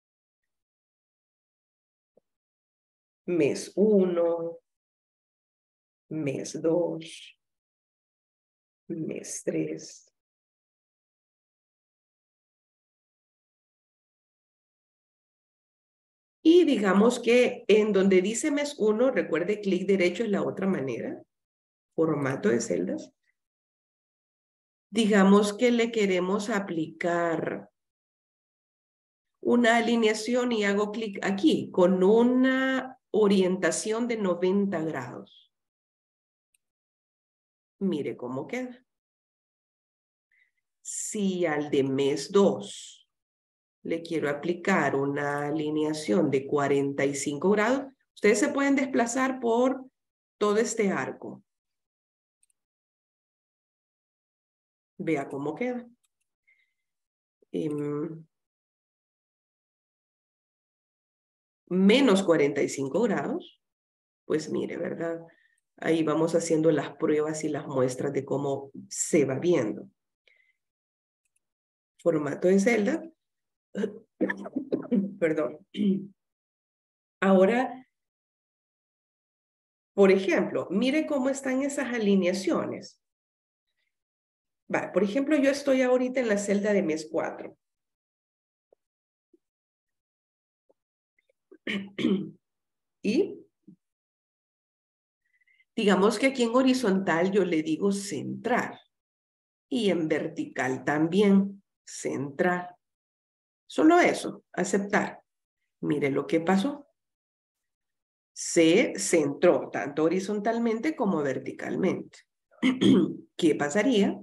mes 1, mes 2, mes 3. Y digamos que en donde dice mes 1, recuerde, clic derecho es la otra manera, formato de celdas. Digamos que le queremos aplicar una alineación y hago clic aquí con una orientación de 90 grados. Mire cómo queda. Si al de mes 2 le quiero aplicar una alineación de 45 grados, ustedes se pueden desplazar por todo este arco. Vea cómo queda. Menos 45 grados. Pues mire, ¿verdad? Ahí vamos haciendo las pruebas y las muestras de cómo se va viendo. Formato de celda. Perdón. Ahora, por ejemplo, mire cómo están esas alineaciones. Va, por ejemplo, yo estoy ahorita en la celda de mes 4. Y digamos que aquí en horizontal yo le digo centrar. Y en vertical también, centrar. Solo eso, aceptar. Mire lo que pasó. Se centró tanto horizontalmente como verticalmente. ¿Qué pasaría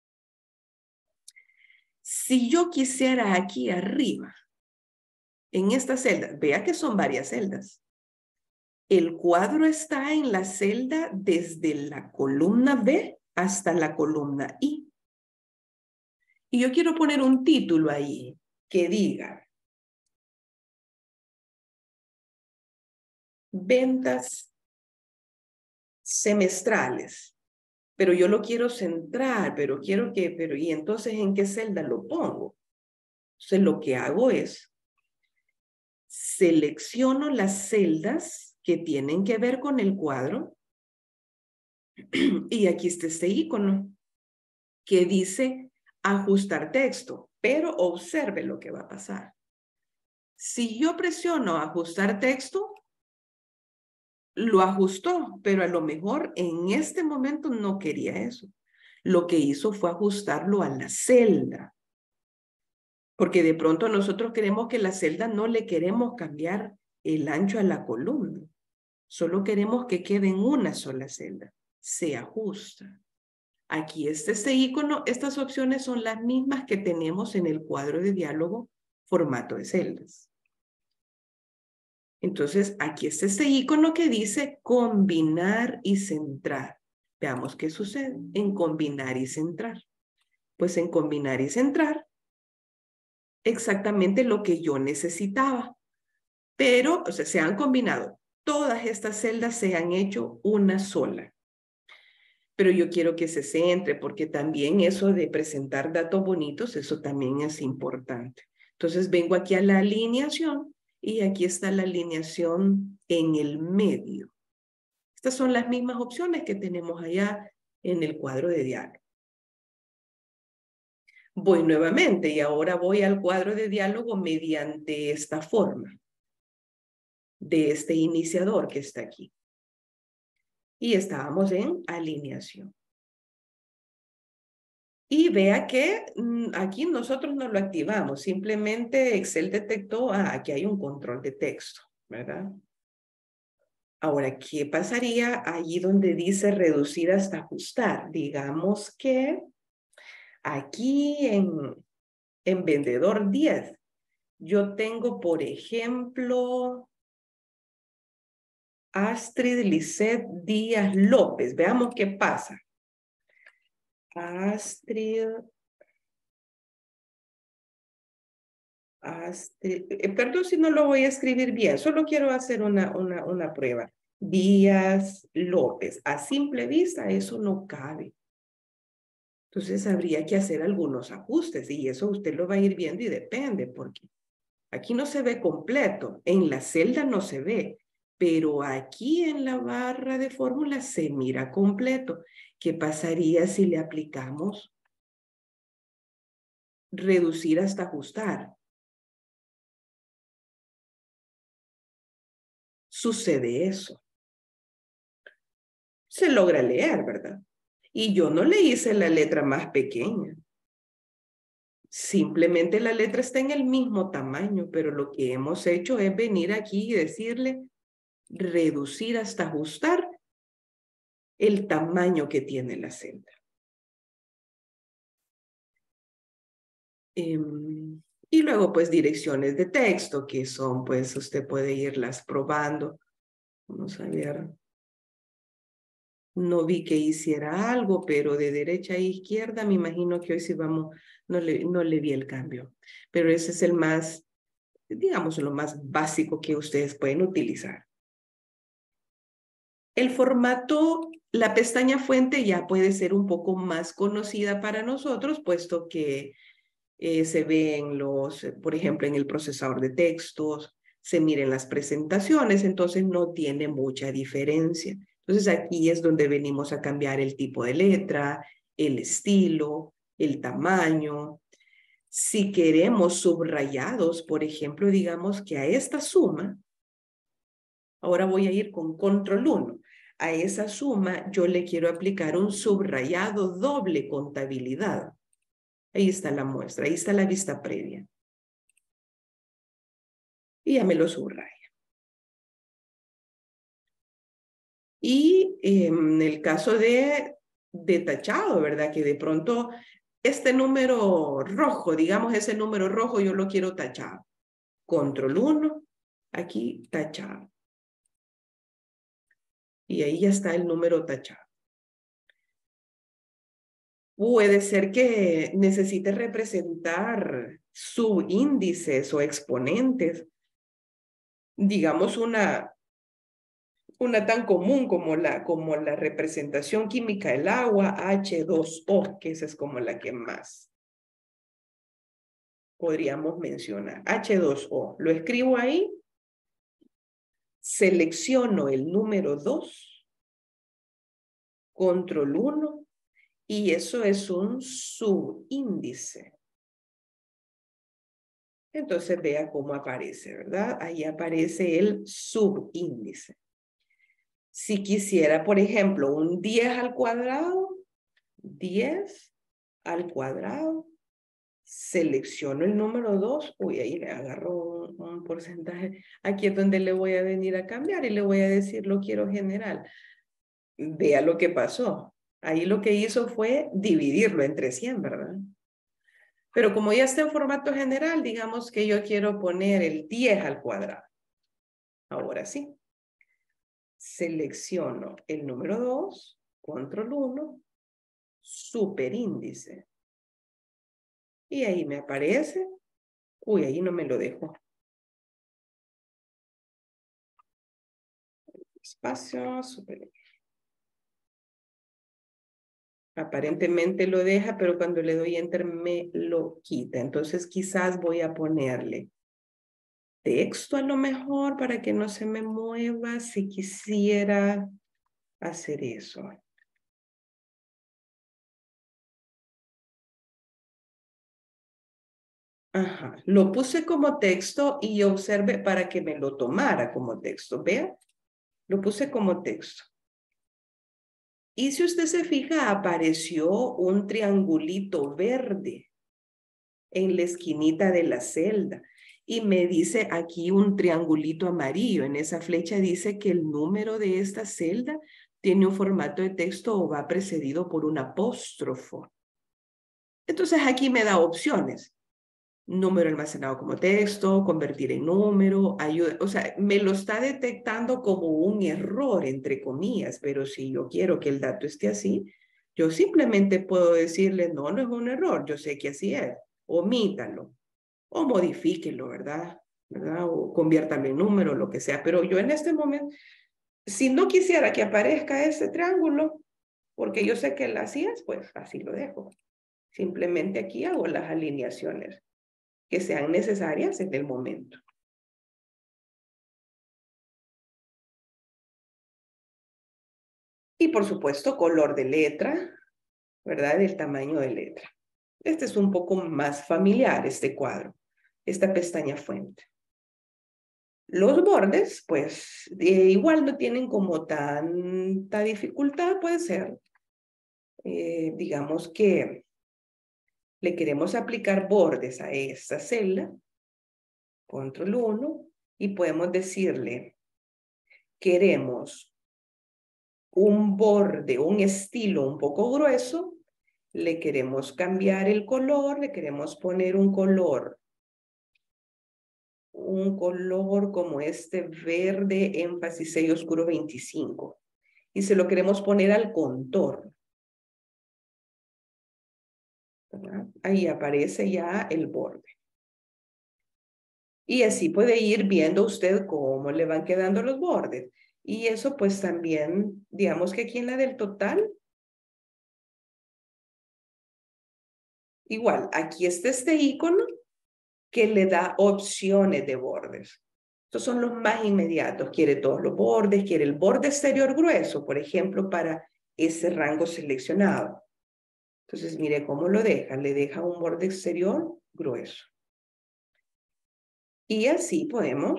si yo quisiera aquí arriba, en esta celda? Vea que son varias celdas. El cuadro está en la celda desde la columna B hasta la columna I. Y yo quiero poner un título ahí que diga ventas semestrales. Pero yo lo quiero centrar, pero quiero que, y entonces ¿en qué celda lo pongo? Entonces lo que hago es selecciono las celdas que tienen que ver con el cuadro y aquí está este icono que dice ajustar texto, pero observe lo que va a pasar. Si yo presiono ajustar texto, lo ajustó, pero a lo mejor en este momento no quería eso. Lo que hizo fue ajustarlo a la celda. Porque de pronto nosotros queremos que la celda no le queremos cambiar el ancho a la columna. Solo queremos que quede en una sola celda. Se ajusta. Aquí está este icono. Estas opciones son las mismas que tenemos en el cuadro de diálogo formato de celdas. Entonces, aquí está este icono que dice combinar y centrar. Veamos qué sucede en combinar y centrar. Pues en combinar y centrar, exactamente lo que yo necesitaba. Pero, o sea, se han combinado. Todas estas celdas se han hecho una sola. Pero yo quiero que se centre porque también eso de presentar datos bonitos, eso también es importante. Entonces vengo aquí a la alineación y aquí está la alineación en el medio. Estas son las mismas opciones que tenemos allá en el cuadro de diálogo. Voy nuevamente y ahora voy al cuadro de diálogo mediante esta forma de este iniciador que está aquí. Y estábamos en alineación. Y vea que aquí nosotros no lo activamos, simplemente Excel detectó, aquí hay un control de texto, ¿verdad? Ahora, ¿qué pasaría allí donde dice reducir hasta ajustar? Digamos que aquí en vendedor 10, yo tengo, por ejemplo, Astrid Lisset Díaz López. Veamos qué pasa. Astrid, perdón si no lo voy a escribir bien, solo quiero hacer una prueba. Díaz López. A simple vista eso no cabe. Entonces habría que hacer algunos ajustes y eso usted lo va a ir viendo y depende porque aquí no se ve completo, en la celda no se ve, pero aquí en la barra de fórmulas se mira completo. ¿Qué pasaría si le aplicamos reducir hasta ajustar? Sucede eso. Se logra leer, ¿verdad? Y yo no le hice la letra más pequeña. Simplemente la letra está en el mismo tamaño, pero lo que hemos hecho es venir aquí y decirle reducir hasta ajustar el tamaño que tiene la celda. Y luego pues direcciones de texto que son pues usted puede irlas probando. Vamos a ver. No vi que hiciera algo, pero de derecha a izquierda me imagino que hoy sí vamos, no le vi el cambio. Pero ese es el más, digamos, lo más básico que ustedes pueden utilizar. El formato, la pestaña fuente ya puede ser un poco más conocida para nosotros, puesto que se ve en los, por ejemplo, en el procesador de textos, se miren las presentaciones, entonces no tiene mucha diferencia. Entonces aquí es donde venimos a cambiar el tipo de letra, el estilo, el tamaño. Si queremos subrayados, por ejemplo, digamos que a esta suma, ahora voy a ir con control 1. A esa suma yo le quiero aplicar un subrayado doble contabilidad. Ahí está la muestra, ahí está la vista previa. Y ya me lo subraya. Y en el caso de tachado, ¿verdad? Que de pronto este número rojo, digamos ese número rojo, yo lo quiero tachado. Control 1, aquí tachado. Y ahí ya está el número tachado. Puede ser que necesite representar subíndices o exponentes. Digamos una tan común como la representación química del agua, H2O, que esa es como la que más podríamos mencionar. H2O. Lo escribo ahí, selecciono el número 2, control 1, y eso es un subíndice. Entonces vea cómo aparece, ¿verdad? Ahí aparece el subíndice. Si quisiera, por ejemplo, un 10 al cuadrado, 10 al cuadrado, selecciono el número 2, uy, ahí le agarro un porcentaje. Aquí es donde le voy a venir a cambiar y le voy a decir, lo quiero general. Vea lo que pasó. Ahí lo que hizo fue dividirlo entre 100, ¿verdad? Pero como ya está en formato general, digamos que yo quiero poner el 10 al cuadrado. Ahora sí. Selecciono el número 2, control 1, superíndice. Y ahí me aparece. Uy, ahí no me lo dejo. Espacio, superíndice. Aparentemente lo deja, pero cuando le doy enter me lo quita. Entonces quizás voy a ponerle texto a lo mejor para que no se me mueva si quisiera hacer eso. Ajá, lo puse como texto y observe para que me lo tomara como texto. Vea, lo puse como texto. Y si usted se fija, apareció un triangulito verde en la esquinita de la celda. Y me dice aquí un triangulito amarillo. En esa flecha dice que el número de esta celda tiene un formato de texto o va precedido por un apóstrofo. Entonces aquí me da opciones. Número almacenado como texto, convertir en número, ayuda. O sea, me lo está detectando como un error, entre comillas, pero si yo quiero que el dato esté así, yo simplemente puedo decirle, no, no es un error, yo sé que así es, omítalo, o modifíquelo, ¿verdad? O conviértalo en número, lo que sea. Pero yo en este momento, si no quisiera que aparezca ese triángulo, porque yo sé que él así es, pues así lo dejo. Simplemente aquí hago las alineaciones que sean necesarias en el momento. Y por supuesto, color de letra, ¿verdad? El tamaño de letra. Este es un poco más familiar, este cuadro, esta pestaña fuente. Los bordes, pues, igual no tienen como tanta dificultad, puede ser. Digamos que le queremos aplicar bordes a esta celda, control 1, y podemos decirle, queremos un borde, un estilo un poco grueso, le queremos cambiar el color, le queremos poner un color como este verde énfasis 6 oscuro 25. y se lo queremos poner al contorno. ¿Verdad? Ahí aparece ya el borde. Y así puede ir viendo usted cómo le van quedando los bordes. Y eso pues también, digamos que aquí en la del total, igual, aquí está este icono que le da opciones de bordes. Estos son los más inmediatos. Quiere todos los bordes, quiere el borde exterior grueso, por ejemplo, para ese rango seleccionado. Entonces, mire cómo lo deja. Le deja un borde exterior grueso. Y así podemos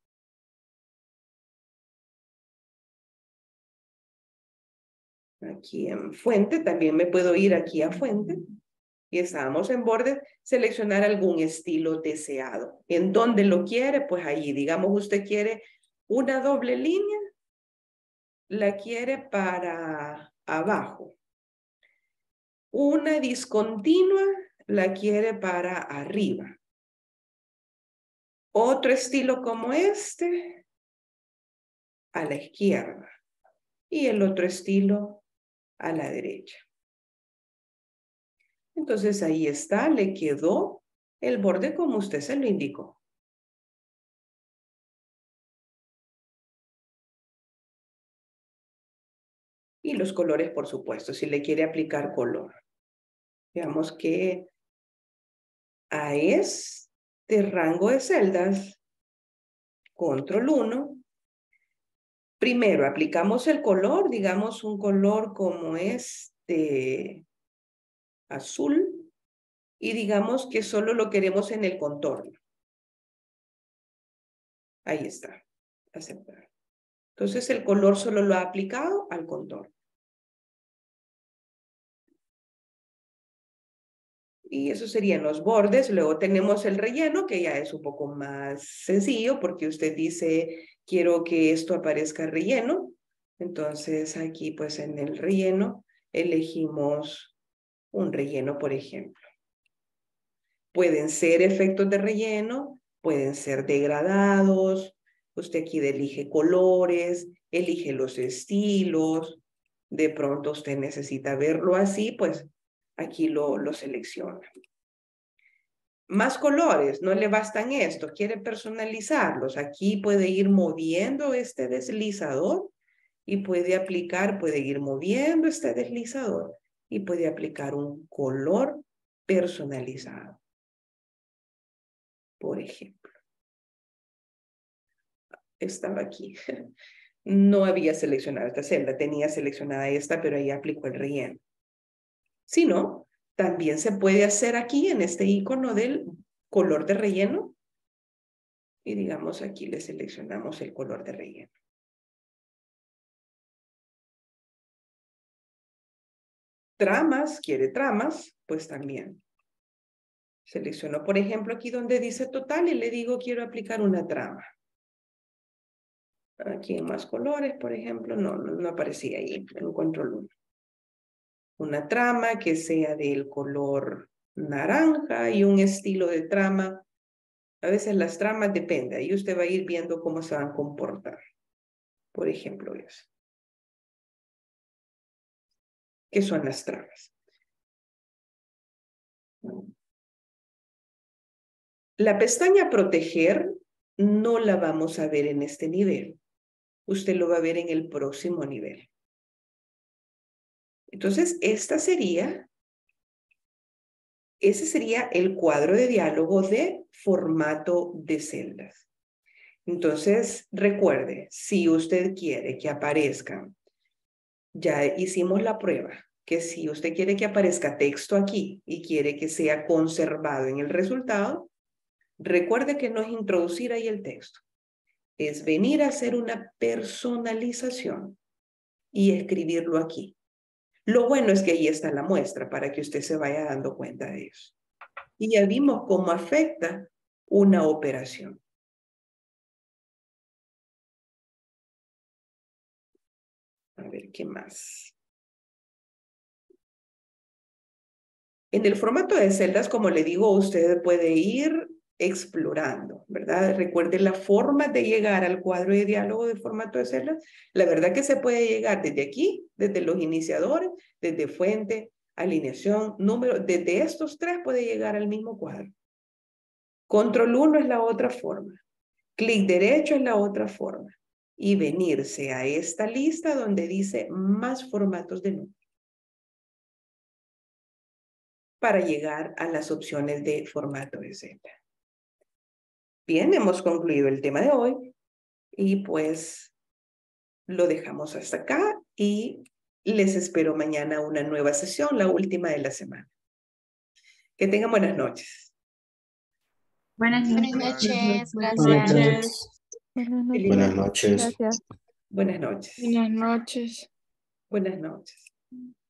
aquí en fuente, también me puedo ir aquí a fuente. Y estábamos en bordes, seleccionar algún estilo deseado. ¿En dónde lo quiere? Pues ahí, digamos, usted quiere una doble línea, la quiere para abajo. Una discontinua, la quiere para arriba. Otro estilo como este, a la izquierda. Y el otro estilo a la derecha. Entonces ahí está, le quedó el borde como usted se lo indicó. Y los colores, por supuesto, si le quiere aplicar color. Veamos que a este rango de celdas, control 1, primero aplicamos el color, digamos un color como este azul, y digamos que solo lo queremos en el contorno. Ahí está, aceptar. Entonces el color solo lo ha aplicado al contorno. Y eso serían los bordes. Luego tenemos el relleno, que ya es un poco más sencillo, porque usted dice, quiero que esto aparezca relleno. Entonces aquí pues en el relleno elegimos un relleno, por ejemplo. Pueden ser efectos de relleno, pueden ser degradados. Usted aquí elige colores, elige los estilos. De pronto usted necesita verlo así, pues aquí lo selecciona. Más colores, no le bastan estos, quiere personalizarlos. Aquí puede ir moviendo este deslizador y puede aplicar, puede ir moviendo este deslizador y puede aplicar un color personalizado. Por ejemplo, estaba aquí. No había seleccionado esta celda, tenía seleccionada esta, pero ahí aplicó el relleno. Si no, también se puede hacer aquí en este icono del color de relleno. Y digamos aquí le seleccionamos el color de relleno. Tramas, quiere tramas, pues también. Selecciono, por ejemplo, aquí donde dice total y le digo quiero aplicar una trama. Aquí en más colores, por ejemplo, no aparecía ahí, en control 1. Una trama que sea del color naranja y un estilo de trama. A veces las tramas dependen, ahí usted va a ir viendo cómo se van a comportar. Por ejemplo, eso. ¿Qué son las tramas? La pestaña proteger no la vamos a ver en este nivel. Usted lo va a ver en el próximo nivel. Entonces, ese sería el cuadro de diálogo de formato de celdas. Entonces, recuerde, si usted quiere que aparezcan, ya hicimos la prueba, que si usted quiere que aparezca texto aquí y quiere que sea conservado en el resultado, recuerde que no es introducir ahí el texto, es venir a hacer una personalización y escribirlo aquí. Lo bueno es que ahí está la muestra para que usted se vaya dando cuenta de eso. Y ya vimos cómo afecta una operación. A ver, ¿qué más? En el formato de celdas, como le digo, usted puede ir explorando, ¿verdad? Recuerden la forma de llegar al cuadro de diálogo de formato de celdas. La verdad que se puede llegar desde aquí, desde los iniciadores, desde fuente, alineación, número, desde estos tres puede llegar al mismo cuadro. Control 1 es la otra forma. Clic derecho es la otra forma. Y venirse a esta lista donde dice más formatos de número, para llegar a las opciones de formato de celda. Bien, hemos concluido el tema de hoy y pues lo dejamos hasta acá y les espero mañana una nueva sesión, la última de la semana. Que tengan buenas noches. Buenas Buenas noches. noches, Buenas gracias. noches. Buenas Buenas noches. noches. Gracias. Buenas noches. Buenas noches. Buenas noches.